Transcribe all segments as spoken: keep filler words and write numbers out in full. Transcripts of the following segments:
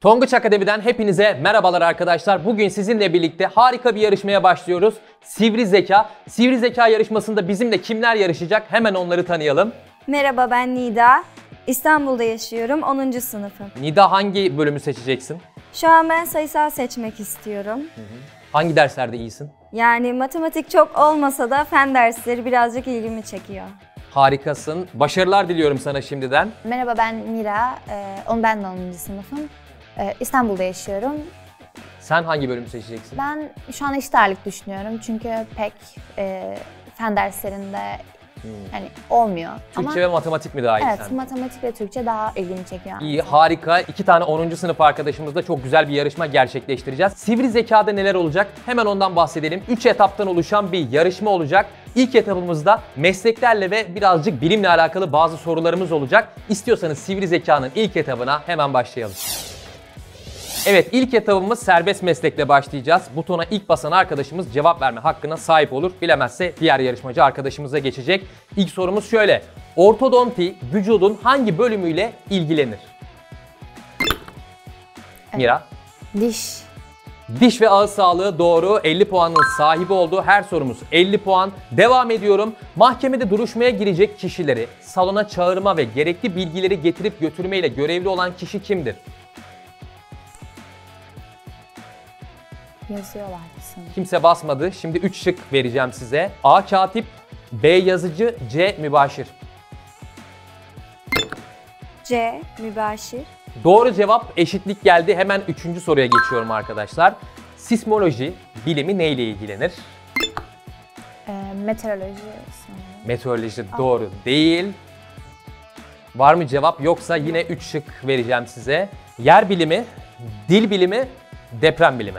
Tonguç Akademi'den hepinize merhabalar arkadaşlar. Bugün sizinle birlikte harika bir yarışmaya başlıyoruz. Sivri Zeka. Sivri Zeka yarışmasında bizimle kimler yarışacak? Hemen onları tanıyalım. Merhaba, ben Nida. İstanbul'da yaşıyorum, onuncu sınıfım. Nida, hangi bölümü seçeceksin? Şu an ben sayısal seçmek istiyorum. Hı hı. Hangi derslerde iyisin? Yani matematik çok olmasa da fen dersleri birazcık ilgimi çekiyor. Harikasın. Başarılar diliyorum sana şimdiden. Merhaba, ben Mira. Ee, on ben de onuncu sınıfım. Ee, İstanbul'da yaşıyorum. Sen hangi bölümü seçeceksin? Ben şu an eşit ağırlık düşünüyorum çünkü pek e, fen derslerinde hmm. hani olmuyor. Türkçe Ama, ve matematik mi daha iyi? Evet, sen? matematik ve Türkçe daha ilgimi çekiyor. İyi, harika. İki tane onuncu sınıf arkadaşımızla çok güzel bir yarışma gerçekleştireceğiz. Sivri Zeka'da neler olacak? Hemen ondan bahsedelim. Üç etaptan oluşan bir yarışma olacak. İlk etapımızda mesleklerle ve birazcık bilimle alakalı bazı sorularımız olacak. İstiyorsanız Sivri Zeka'nın ilk etabına hemen başlayalım. Evet, ilk etabımız serbest meslekle başlayacağız. Butona ilk basan arkadaşımız cevap verme hakkına sahip olur. Bilemezse diğer yarışmacı arkadaşımıza geçecek. İlk sorumuz şöyle. Ortodonti vücudun hangi bölümüyle ilgilenir? Evet. Mira? Diş. Diş ve ağız sağlığı doğru. elli puanın sahibi oldu. Her sorumuz elli puan. Devam ediyorum. Mahkemede duruşmaya girecek kişileri salona çağırma ve gerekli bilgileri getirip götürmeyle görevli olan kişi kimdir? Yazıyorlar sanırım. Kimse basmadı. Şimdi üç şık vereceğim size. A. Katip, B. Yazıcı, C. Mübaşir. C. Mübaşir. Doğru cevap, eşitlik geldi. Hemen üçüncü soruya geçiyorum arkadaşlar. Sismoloji bilimi neyle ilgilenir? E, meteoroloji sanırım. Meteoroloji doğru değil. Var mı cevap? Yoksa yine üç şık vereceğim size. Yer bilimi, dil bilimi, deprem bilimi.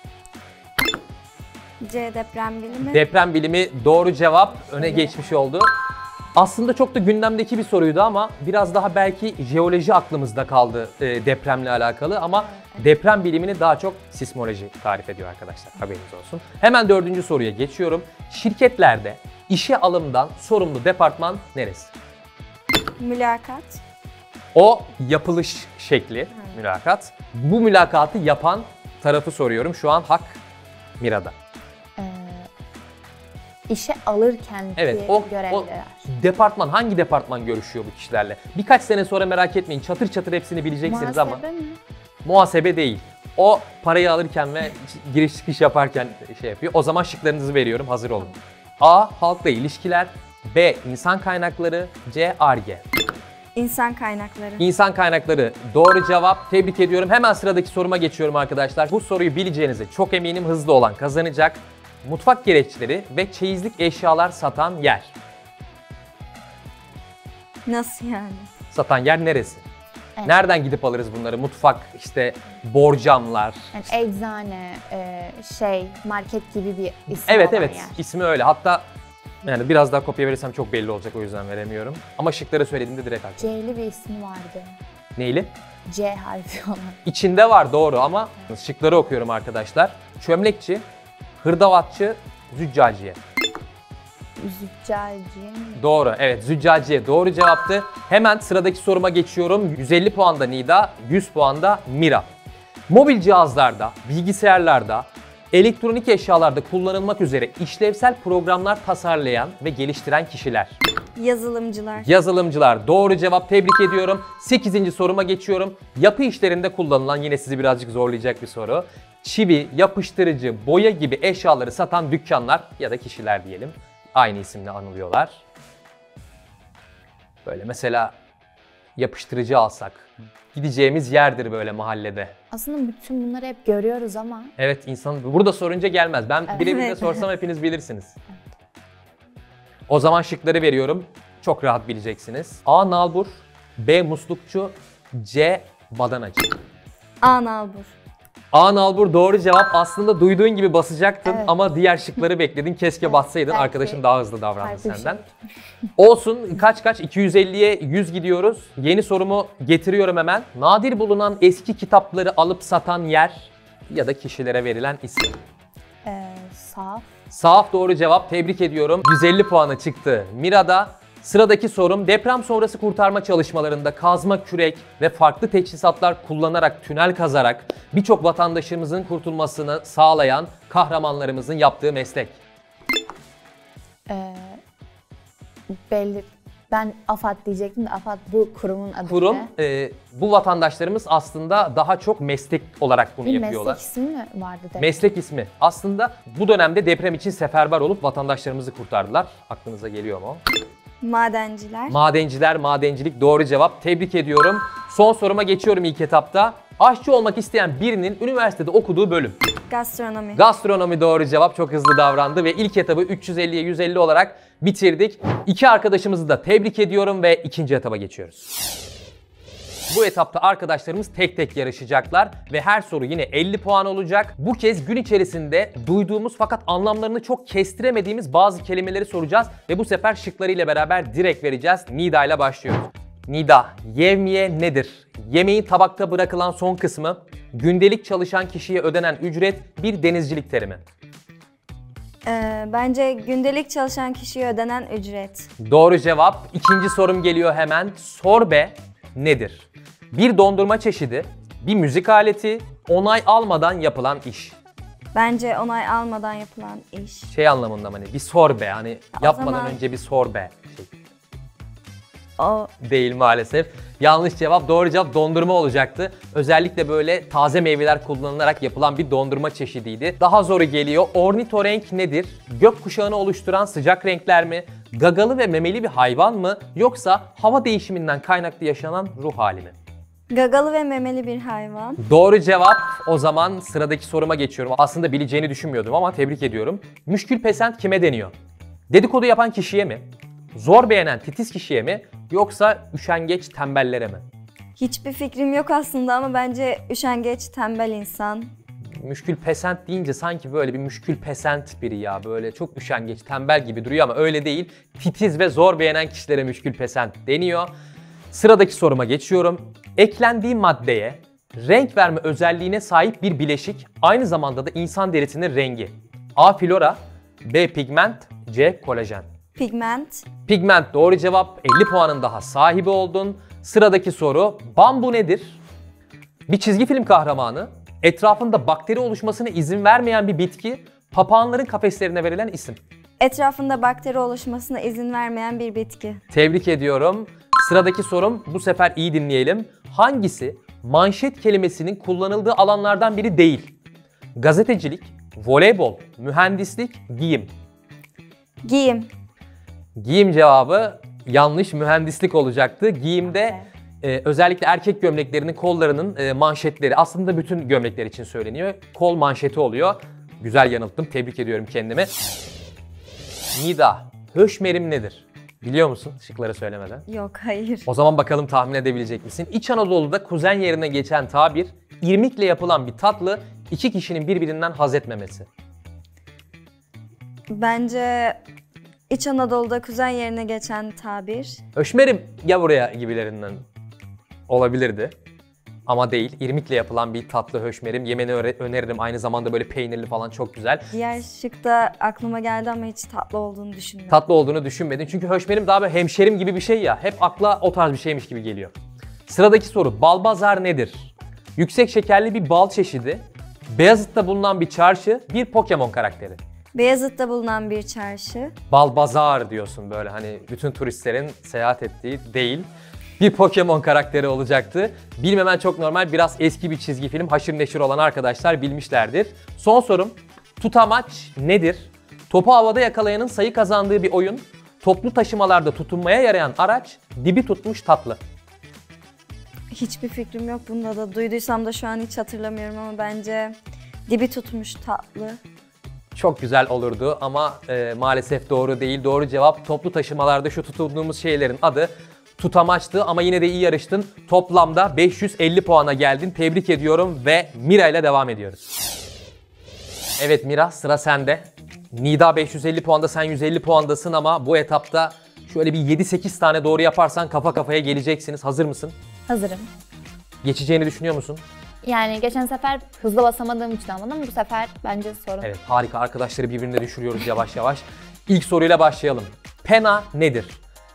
C. Deprem bilimi. Deprem bilimi doğru cevap, öne Evet. geçmiş oldu. Aslında çok da gündemdeki bir soruydu ama biraz daha belki jeoloji aklımızda kaldı e, depremle alakalı ama deprem bilimini daha çok sismoloji tarif ediyor arkadaşlar, haberiniz olsun. Hemen dördüncü soruya geçiyorum. Şirketlerde işe alımdan sorumlu departman neresi? Mülakat. O yapılış şekli, mülakat. Bu mülakatı yapan tarafı soruyorum. Şu an hak Mira'da. E, işe alırken Evet, o, görevliler. o departman, hangi departman görüşüyor bu kişilerle? Birkaç sene sonra merak etmeyin, çatır çatır hepsini bileceksiniz ama. Muhasebe mi? Muhasebe değil. O parayı alırken ve giriş çıkış yaparken şey yapıyor. O zaman şıklarınızı veriyorum, hazır olun. A. Halkla ilişkiler, B. İnsan kaynakları, C. Ar-Ge. İnsan kaynakları. İnsan kaynakları doğru cevap. Tebrik ediyorum. Hemen sıradaki soruma geçiyorum arkadaşlar. Bu soruyu bileceğinize çok eminim, hızlı olan kazanacak. Mutfak gereçleri ve çeyizlik eşyalar satan yer. Nasıl yani? Satan yer neresi? Evet. Nereden gidip alırız bunları? Mutfak, işte borcamlar. Yani eczane, e, şey, market gibi bir isim Evet olan evet, yer. ismi öyle. Hatta yani biraz daha kopya verirsem çok belli olacak, o yüzden veremiyorum. Ama şıkları söylediğimde direkt aklıma. C'li bir ismi vardı. Neyli? C harfi olan. İçinde var doğru ama şıkları okuyorum arkadaşlar. Çömlekçi, hırdavatçı, züccaciye. Züccaciye mi? Doğru, evet, züccaciye doğru cevaptı. Hemen sıradaki soruma geçiyorum. yüz elli puanda Nida, yüz puanda Mira. Mobil cihazlarda, bilgisayarlarda, elektronik eşyalarda kullanılmak üzere işlevsel programlar tasarlayan ve geliştiren kişiler. Yazılımcılar. Yazılımcılar doğru cevap, tebrik ediyorum. sekizinci soruma geçiyorum. Yapı işlerinde kullanılan, yine sizi birazcık zorlayacak bir soru. Çivi, yapıştırıcı, boya gibi eşyaları satan dükkanlar ya da kişiler diyelim. Aynı isimle anılıyorlar. Böyle mesela yapıştırıcı alsak, gideceğimiz yerdir böyle mahallede. Aslında bütün bunları hep görüyoruz ama. Evet, insan burada sorunca gelmez. Ben Evet. birebir de sorsam hepiniz bilirsiniz. O zaman şıkları veriyorum. Çok rahat bileceksiniz. A. Nalbur, B. Muslukçu, C. Badanacı. A. Nalbur. A. Nalbur doğru cevap. Aslında duyduğun gibi basacaktın Evet. ama diğer şıkları bekledin. Keşke Evet, bassaydın. belki Arkadaşın daha hızlı davrandı farklı bir senden. şey. Olsun, kaç kaç? iki yüz elliye yüz gidiyoruz. Yeni sorumu getiriyorum hemen. Nadir bulunan eski kitapları alıp satan yer ya da kişilere verilen isim. Ee, saf. Sahaf doğru cevap, tebrik ediyorum. yüz elli puana çıktı Mira'da. Sıradaki sorum, deprem sonrası kurtarma çalışmalarında kazma kürek ve farklı teçhizatlar kullanarak, tünel kazarak birçok vatandaşımızın kurtulmasını sağlayan kahramanlarımızın yaptığı meslek. Ee, belli. Ben AFAD diyecektim de AFAD bu kurumun adı. Kurum, ne? e, bu vatandaşlarımız aslında daha çok meslek olarak bunu Bir yapıyorlar. meslek ismi mi vardı? Deprem? Meslek ismi. Aslında bu dönemde deprem için seferber olup vatandaşlarımızı kurtardılar. Aklınıza geliyor mu? Madenciler. Madenciler, madencilik doğru cevap. Tebrik ediyorum. Son soruma geçiyorum ilk etapta. Aşçı olmak isteyen birinin üniversitede okuduğu bölüm. Gastronomi. Gastronomi doğru cevap. Çok hızlı davrandı ve ilk etabı üç yüz elliye yüz elli olarak bitirdik. İki arkadaşımızı da tebrik ediyorum ve ikinci etaba geçiyoruz. Bu etapta arkadaşlarımız tek tek yarışacaklar ve her soru yine elli puan olacak. Bu kez gün içerisinde duyduğumuz fakat anlamlarını çok kestiremediğimiz bazı kelimeleri soracağız ve bu sefer şıklarıyla beraber direkt vereceğiz. Nida ile başlıyoruz. Nida, yevmiye nedir? Yemeğin tabakta bırakılan son kısmı, gündelik çalışan kişiye ödenen ücret, bir denizcilik terimi. Ee, bence gündelik çalışan kişiye ödenen ücret. Doğru cevap. İkinci sorum geliyor hemen. Sorbe nedir? Bir dondurma çeşidi, bir müzik aleti, onay almadan yapılan iş. Bence onay almadan yapılan iş. Şey anlamında mı hani bir sorbe, hani O yapmadan zaman- önce bir sorbe. Şey. O Değil maalesef. Yanlış cevap. Doğru cevap dondurma olacaktı. Özellikle böyle taze meyveler kullanılarak yapılan bir dondurma çeşidiydi. Daha zoru geliyor. Ornitorenk nedir? Gökkuşağını oluşturan sıcak renkler mi? Gagalı ve memeli bir hayvan mı? Yoksa hava değişiminden kaynaklı yaşanan ruh hali mi? gagalı ve memeli bir hayvan. Doğru cevap. O zaman sıradaki soruma geçiyorum. Aslında bileceğini düşünmüyordum ama tebrik ediyorum. Müşkül pesent kime deniyor? Dedikodu yapan kişiye mi? Zor beğenen titiz kişiye mi? Yoksa üşengeç tembellere mi? Hiçbir fikrim yok aslında ama bence üşengeç, tembel insan. Müşkül pesent deyince sanki böyle bir müşkül pesent biri ya. Böyle çok üşengeç, tembel gibi duruyor ama öyle değil. Titiz ve zor beğenen kişilere müşkül pesent deniyor. Sıradaki soruma geçiyorum. Eklendiği maddeye renk verme özelliğine sahip bir bileşik, aynı zamanda da insan derisinin rengi. A. Flora, B. Pigment, C. Kolajen. Pigment. Pigment doğru cevap. elli puanın daha sahibi oldun. Sıradaki soru, bambu nedir? Bir çizgi film kahramanı, etrafında bakteri oluşmasına izin vermeyen bir bitki, papağanların kafeslerine verilen isim. Etrafında bakteri oluşmasına izin vermeyen bir bitki. Tebrik ediyorum. Sıradaki sorum, bu sefer iyi dinleyelim. Hangisi manşet kelimesinin kullanıldığı alanlardan biri değil? Gazetecilik, voleybol, mühendislik, giyim. Giyim. Giyim cevabı yanlış, mühendislik olacaktı. Giyimde e, özellikle erkek gömleklerinin kollarının e, manşetleri, aslında bütün gömlekler için söyleniyor. Kol manşeti oluyor. Güzel yanılttım, tebrik ediyorum kendimi. Nida, höşmerim nedir? Biliyor musun şıkları söylemeden? Yok, hayır. O zaman bakalım tahmin edebilecek misin? İç Anadolu'da kuzen yerine geçen tabir, irmikle yapılan bir tatlı, iki kişinin birbirinden haz etmemesi. Bence İç Anadolu'da kuzen yerine geçen tabir. Höşmerim ya buraya gibilerinden olabilirdi. Ama değil. İrmikle yapılan bir tatlı höşmerim. Yemeni öre- öneririm. Aynı zamanda böyle peynirli falan, çok güzel. Diğer şık da aklıma geldi ama hiç tatlı olduğunu düşünmüyorum. Tatlı olduğunu düşünmedim. Çünkü höşmerim daha böyle hemşerim gibi bir şey ya. Hep akla o tarz bir şeymiş gibi geliyor. Sıradaki soru. Balbazar nedir? Yüksek şekerli bir bal çeşidi. Beyazıt'ta bulunan bir çarşı, bir Pokemon karakteri. Beyazıt'ta bulunan bir çarşı. Balbazar diyorsun böyle, hani bütün turistlerin seyahat ettiği değil. Bir Pokemon karakteri olacaktı. Bilmemen çok normal. Biraz eski bir çizgi film. Haşır neşir olan arkadaşlar bilmişlerdir. Son sorum. Tutamaç nedir? Topu havada yakalayanın sayı kazandığı bir oyun. Toplu taşımalarda tutunmaya yarayan araç. Dibi tutmuş tatlı. Hiçbir fikrim yok bunda da. Duyduysam da şu an hiç hatırlamıyorum ama bence dibi tutmuş tatlı. Çok güzel olurdu ama e, maalesef doğru değil. Doğru cevap, toplu taşımalarda şu tutunduğumuz şeylerin adı tutamaçtı ama yine de iyi yarıştın. Toplamda beş yüz elli puana geldin. Tebrik ediyorum ve Mira ile devam ediyoruz. Evet Mira, sıra sende. Nida beş yüz elli puanda, sen yüz elli puandasın ama bu etapta şöyle bir yedi sekiz tane doğru yaparsan kafa kafaya geleceksiniz. Hazır mısın? Hazırım. Geçeceğini düşünüyor musun? Yani geçen sefer hızlı basamadığım için almadım. Bu sefer bence sorun. Evet, harika. Arkadaşları birbirine düşürüyoruz yavaş yavaş. İlk soruyla başlayalım. Pena nedir?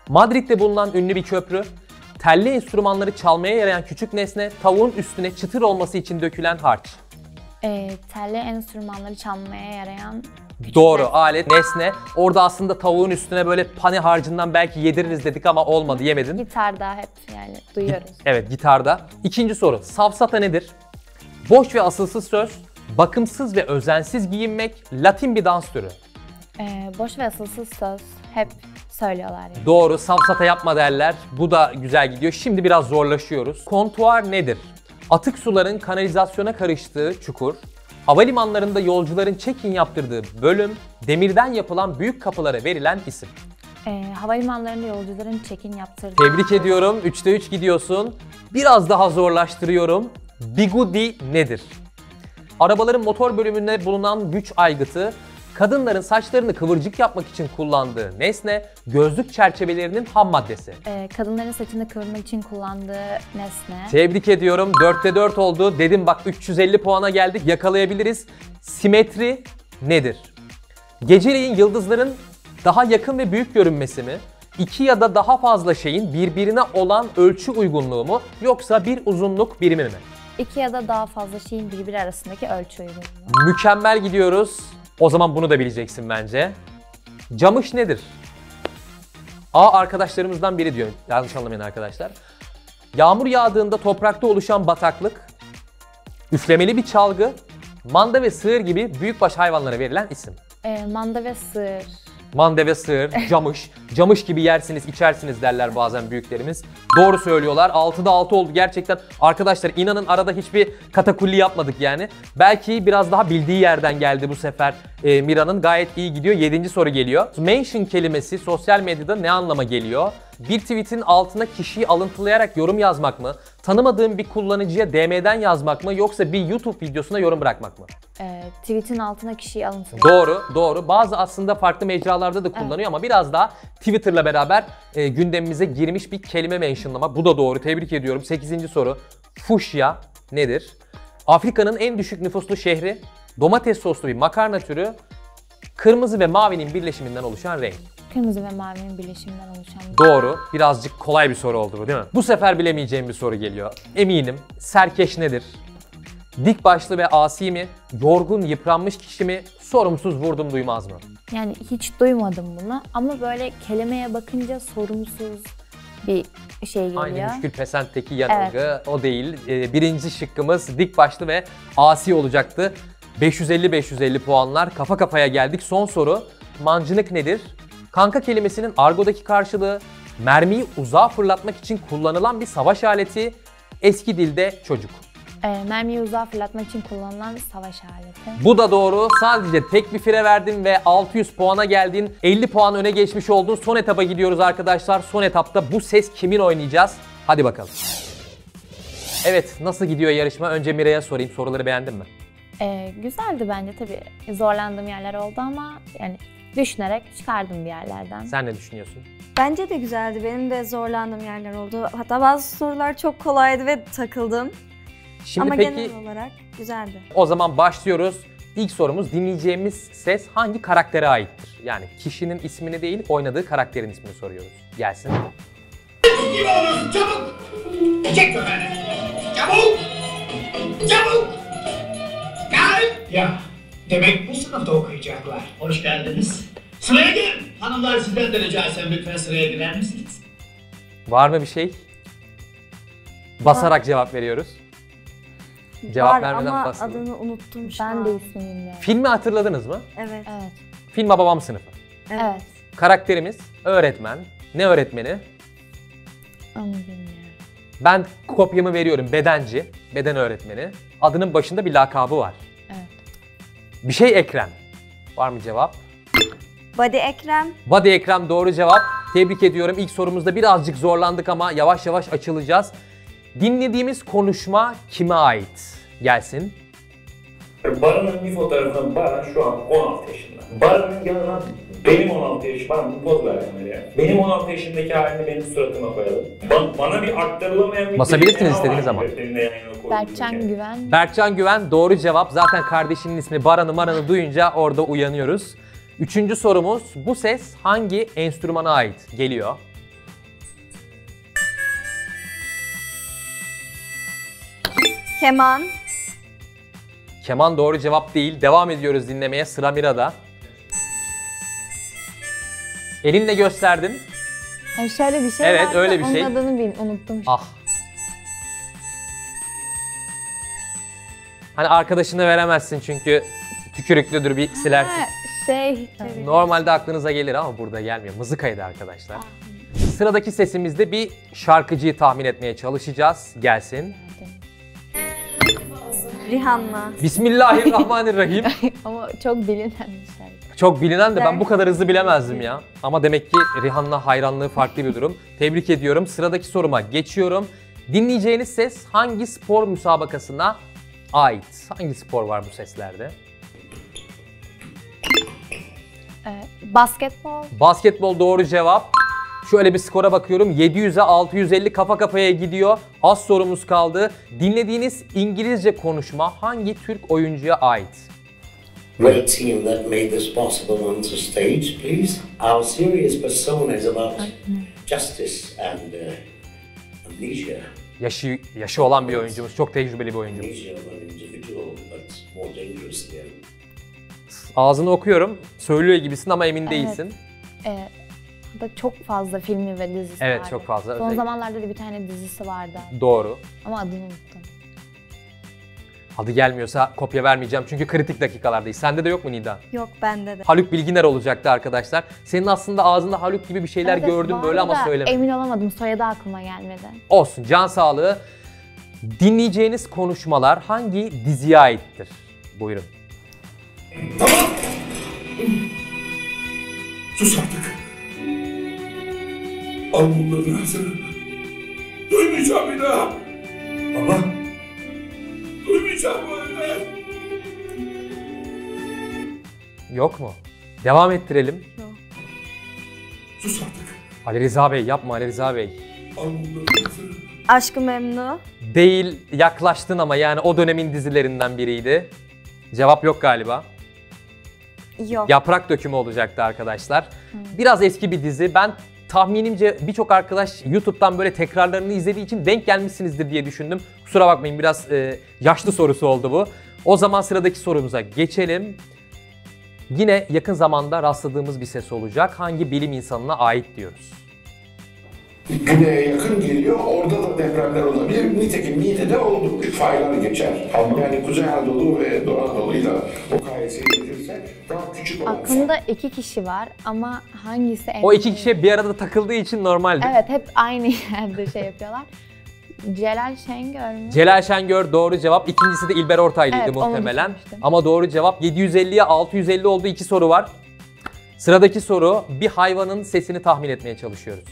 Madrid'de bulunan ünlü bir köprü, telli enstrümanları çalmaya yarayan küçük nesne, tavuğun üstüne çıtır olması için dökülen harç. E, telli enstrümanları çalmaya yarayan küçük Doğru, nesne. alet, nesne. Orada aslında tavuğun üstüne böyle pane harcından belki yediririz dedik ama olmadı, yemedin. Gitarda hep yani duyuyoruz. Evet, gitarda. İkinci soru, safsata nedir? Boş ve asılsız söz, bakımsız ve özensiz giyinmek, Latin bir dans türü. E, boş ve asılsız söz hep söylüyorlar yani. Doğru, safsata yapma derler. Bu da güzel gidiyor. Şimdi biraz zorlaşıyoruz. Kontuar nedir? Atık suların kanalizasyona karıştığı çukur, havalimanlarında yolcuların check-in yaptırdığı bölüm, demirden yapılan büyük kapılara verilen isim. E, havalimanlarında yolcuların check-in yaptırdığı... Tebrik ediyorum. üçte üç gidiyorsun. Biraz daha zorlaştırıyorum. Bigudi nedir? Arabaların motor bölümünde bulunan güç aygıtı, kadınların saçlarını kıvırcık yapmak için kullandığı nesne, gözlük çerçevelerinin ham maddesi. E, kadınların saçını kıvırmak için kullandığı nesne. Tebrik ediyorum. dörtte dört oldu. Dedim bak üç yüz elli puana geldik. Yakalayabiliriz. Simetri nedir? Geceleyin yıldızların daha yakın ve büyük görünmesi mi? İki ya da daha fazla şeyin birbirine olan ölçü uygunluğu mu? Yoksa bir uzunluk birimi mi? İki ya da daha fazla şeyin birbiri arasındaki ölçü uygunluğu. Mükemmel gidiyoruz. O zaman bunu da bileceksin bence. Camış nedir? A arkadaşlarımızdan biri diyor. Yanlış anlamayın arkadaşlar. Yağmur yağdığında toprakta oluşan bataklık, üflemeli bir çalgı, manda ve sığır gibi büyükbaş hayvanlara verilen isim. E, manda ve sığır. Manda ve sığır, camış. Camış gibi yersiniz, içersiniz derler bazen büyüklerimiz. Doğru söylüyorlar. altıda altı oldu gerçekten. Arkadaşlar inanın arada hiçbir katakulli yapmadık yani. Belki biraz daha bildiği yerden geldi bu sefer e, Mira'nın. Gayet iyi gidiyor. yedinci soru geliyor. Mention kelimesi sosyal medyada ne anlama geliyor? Bir tweetin altına kişiyi alıntılayarak yorum yazmak mı? Tanımadığın bir kullanıcıya D M'den yazmak mı? Yoksa bir YouTube videosuna yorum bırakmak mı? E, tweet'in altına kişiyi alıntılıyor. Doğru, doğru. Bazı aslında farklı mecralarda da kullanıyor evet. Ama biraz daha Twitter'la beraber e, gündemimize girmiş bir kelime mentionlama. Bu da doğru. Tebrik ediyorum. sekizinci soru. Fuşya nedir? Afrika'nın en düşük nüfuslu şehri, domates soslu bir makarna türü, kırmızı ve mavinin birleşiminden oluşan renk. Kırmızı ve mavinin birleşiminden oluşan renk. Doğru. Birazcık kolay bir soru oldu bu değil mi? Bu sefer bilemeyeceğim bir soru geliyor. Eminim. Serkeş nedir? Dik başlı ve asi mi? Yorgun, yıpranmış kişi mi? Sorumsuz vurdum duymaz mı? Yani hiç duymadım bunu ama böyle kelimeye bakınca sorumsuz bir şey geliyor. Aynı müşkül pesentteki yanılgı evet. O değil. Ee, birinci şıkkımız dik başlı ve asi olacaktı. beş yüz elli beş yüz elli puanlar. Kafa kafaya geldik. Son soru. Mancınık nedir? Kanka kelimesinin argodaki karşılığı, mermiyi uzağa fırlatmak için kullanılan bir savaş aleti, eski dilde çocuk. E, mermiyi uzağa fırlatmak için kullanılan savaş aleti. Bu da doğru. Sadece tek bir fire verdin ve altı yüz puana geldin. elli puan öne geçmiş oldun. Son etapa gidiyoruz arkadaşlar. Son etapta bu ses kimin oynayacağız? Hadi bakalım. Evet, nasıl gidiyor yarışma? Önce Mira'ya sorayım. Soruları beğendin mi? E, güzeldi bence tabii. Zorlandığım yerler oldu ama yani düşünerek çıkardım bir yerlerden. Sen ne düşünüyorsun? Bence de güzeldi. Benim de zorlandığım yerler oldu. Hatta bazı sorular çok kolaydı ve takıldım. Şimdi Ama peki, genel olarak güzeldi. O zaman başlıyoruz. İlk sorumuz, dinleyeceğimiz ses hangi karaktere aittir? Yani kişinin ismini değil, oynadığı karakterin ismini soruyoruz. Gelsin. Gibi olun, çabuk! Çek köpeğini! Çabuk! Çabuk! Gel! Ya, demek bu sınıfta okuyacaklar. Hoş geldiniz. Sıraya girin! Hanımlar sizden de rica etsem lütfen sıraya girer misiniz? Var mı bir şey? Basarak Var. Cevap veriyoruz. Cevap Var vermeden ama basın. adını unuttum şu Ben an. de ismini bilmiyorum. Filmi hatırladınız mı? Evet. Evet. Film Hababam Sınıfı. Evet. Evet. Karakterimiz öğretmen. Ne öğretmeni? Onu bilmiyorum. Ben kopyamı veriyorum. Bedenci. Beden öğretmeni. Adının başında bir lakabı var. Evet. Bir şey Ekrem. Var mı cevap? Badi Ekrem. Badi Ekrem doğru cevap. Tebrik ediyorum. İlk sorumuzda birazcık zorlandık ama yavaş yavaş açılacağız. Dinlediğimiz konuşma kime ait? Gelsin. Baran'ın bir fotoğrafında Baran şu an on altı yaşında. Baran'ın yanına benim on altı yaşım, Baran bu poz ver kameraya. Benim on altı yaşındaki halini benim suratıma koyalım. Ba bana bir aktarılamayan bir... Basabilirsiniz istediğiniz zaman. Berkcan Güven. Berkcan Güven doğru cevap. Zaten kardeşinin ismi Baran'ı Maran'ı duyunca orada uyanıyoruz. Üçüncü sorumuz, bu ses hangi enstrümana ait? Geliyor. Keman. Keman doğru cevap değil. Devam ediyoruz dinlemeye. Sıra Mira'da. Elinle gösterdin. Yani şöyle bir şey Evet, vardı, öyle bir onun şey. adını bil, unuttum. Ah. Hani arkadaşına veremezsin çünkü tükürüklüdür, bir silersin. Ha, şey, Normalde aklınıza gelir ama burada gelmiyor. Mızıkaydı arkadaşlar. Sıradaki sesimizde bir şarkıcıyı tahmin etmeye çalışacağız. Gelsin. Rihanna. Bismillahirrahmanirrahim. ama çok bilinen bir şarkı. Çok bilinen de ben bu kadar hızlı bilemezdim ya. Ama demek ki Rihanna hayranlığı farklı bir durum. Tebrik ediyorum. Sıradaki soruma geçiyorum. Dinleyeceğiniz ses hangi spor müsabakasına ait? Hangi spor var bu seslerde? Ee, basketbol. Basketbol doğru cevap. Şöyle bir skora bakıyorum. yedi yüze altı yüz elli kafa kafaya gidiyor. Az sorumuz kaldı. Dinlediğiniz İngilizce konuşma hangi Türk oyuncuya ait? Great team that made this possible on the stage, please. Our serious persona is about justice and uh, amnesia. Yaşı, yaşı olan bir oyuncumuz. Çok tecrübeli bir oyuncumuz. Amnesia of an individual, but more dangerous than. Ağzını okuyorum. Söylüyor gibisin ama emin değilsin. Ee, da çok fazla filmi ve dizisi Evet, vardı. çok fazla. Son Özellikle- zamanlarda da bir tane dizisi vardı. Doğru. Ama adını unuttum. Adı gelmiyorsa kopya vermeyeceğim çünkü kritik dakikalardayız. Sende de yok mu Nida? Yok bende de. Haluk Bilginer olacaktı arkadaşlar. Senin aslında ağzında Haluk gibi bir şeyler Evet, gördüm vardı böyle ama da söylemedim. Emin olamadım. Soyadı aklıma gelmedi. Olsun, can sağlığı. Dinleyeceğiniz konuşmalar hangi diziye aittir? Buyurun. Tamam. Sus artık. Al bunları ağzına. Duymayacağım bir daha. Baba. Duymayacağım böyle. Yok mu? Devam ettirelim. Sus artık. Ali Rıza Bey yapma Ali Rıza Bey. Al bunları ağzına. Aşk-ı Memnu. Değil, yaklaştın ama yani o dönemin dizilerinden biriydi. Cevap yok galiba. Yok. Yaprak Dökümü olacaktı arkadaşlar. Biraz eski bir dizi. Ben tahminimce birçok arkadaş YouTube'dan böyle tekrarlarını izlediği için denk gelmişsinizdir diye düşündüm. Kusura bakmayın, biraz e, yaşlı sorusu oldu bu. O zaman sıradaki sorumuza geçelim. Yine yakın zamanda rastladığımız bir ses olacak. Hangi bilim insanına ait diyoruz? Güney'e yakın geliyor, orada da depremler olabilir. Nitekim Niğde'de oldu. Faylar geçer. Yani Kuzey Anadolu ve Doğu Anadolu'yla mukayese edilirse daha küçük olan Aklımda iki kişi var ama hangisi en... O iki kişi bir arada takıldığı için normaldi. Evet, hep aynı yerde şey yapıyorlar. Celal Şengör mü? Celal Şengör doğru cevap. İkincisi de İlber Ortaylı'ydı Evet, onu muhtemelen. düşünmüştüm. Ama doğru cevap yedi yüz elliye altı yüz elli oldu. İki soru var. Sıradaki soru, bir hayvanın sesini tahmin etmeye çalışıyoruz.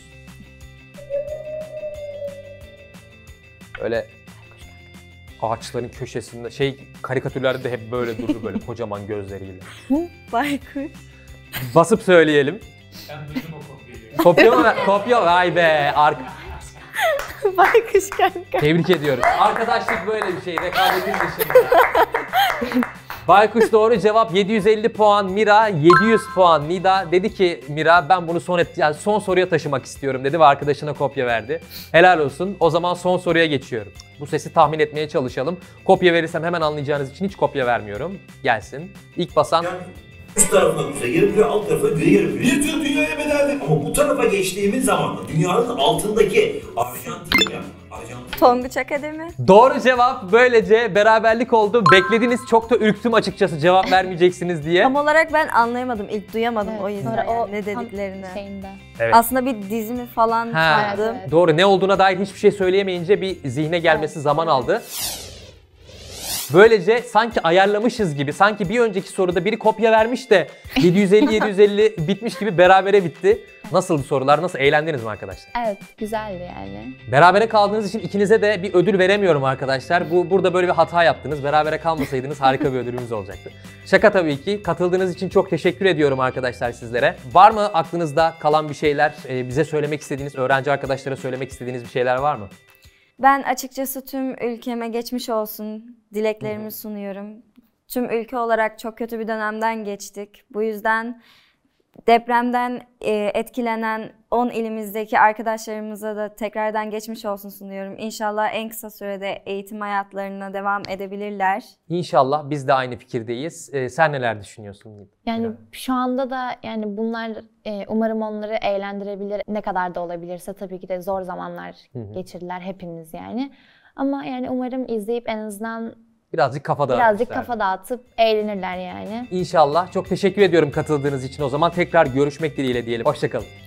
Öyle ağaçların köşesinde, şey karikatürlerde de hep böyle durdu böyle kocaman gözleriyle. Baykuş. Basıp söyleyelim. Ben duydum o kopyayı. Kopya mı? Kopya. Vay be. Ar- Baykuş kanka. Tebrik ediyorum. Arkadaşlık böyle bir şey. Rekabetin dışında. Baykuş doğru cevap. yedi yüz elli puan Mira, yedi yüz puan Nida. Dedi ki Mira ben bunu son et, yani son soruya taşımak istiyorum dedi ve arkadaşına kopya verdi. Helal olsun. O zaman son soruya geçiyorum. Bu sesi tahmin etmeye çalışalım. Kopya verirsem hemen anlayacağınız için hiç kopya vermiyorum. Gelsin. İlk basan Yani üst tarafına kuzey yarımküre, alt tarafına güney yarımküre. Bir tür dünyaya bedeldi. Ama bu tarafa geçtiğimiz zaman da dünyanın altındaki Arjantin ya. Arjantin. Tonguç Akademi. doğru cevap. Böylece beraberlik oldu. Beklediniz, çok da ürktüm açıkçası cevap vermeyeceksiniz diye. Tam olarak ben anlayamadım. İlk duyamadım Evet, o yüzden sonra yani ne tam dediklerini. Şeyinde. Evet. Aslında bir dizi mi falan Ha. sandım. Evet. Doğru, ne olduğuna dair hiçbir şey söyleyemeyince bir zihne gelmesi zaman aldı. Böylece sanki ayarlamışız gibi, sanki bir önceki soruda biri kopya vermiş de yedi yüz elli yedi yüz elli bitmiş gibi berabere bitti. Nasıldı sorular? Nasıl? Eğlendiniz mi arkadaşlar? Evet, güzeldi yani. Berabere kaldığınız için ikinize de bir ödül veremiyorum arkadaşlar. Bu burada böyle bir hata yaptınız. Berabere kalmasaydınız harika bir ödülümüz olacaktı. Şaka tabii ki. Katıldığınız için çok teşekkür ediyorum arkadaşlar sizlere. Var mı aklınızda kalan bir şeyler, e, bize söylemek istediğiniz, öğrenci arkadaşlara söylemek istediğiniz bir şeyler var mı? Ben açıkçası tüm ülkeme geçmiş olsun dileklerimi sunuyorum. Tüm ülke olarak çok kötü bir dönemden geçtik. Bu yüzden Depremden e, etkilenen on ilimizdeki arkadaşlarımıza da tekrardan geçmiş olsun sunuyorum. İnşallah en kısa sürede eğitim hayatlarına devam edebilirler. İnşallah biz de aynı fikirdeyiz. Ee, sen neler düşünüyorsun? Yani Yani. şu anda da yani bunlar e, umarım onları eğlendirebilir. Ne kadar da olabilirse tabii ki de zor zamanlar Hı hı. geçirdiler hepimiz yani. Ama yani umarım izleyip en azından Birazcık kafa dağıtmışlar. birazcık kafa dağıtıp eğlenirler yani. İnşallah. Çok teşekkür ediyorum katıldığınız için o zaman. Tekrar görüşmek dileğiyle diyelim. Hoşça kalın.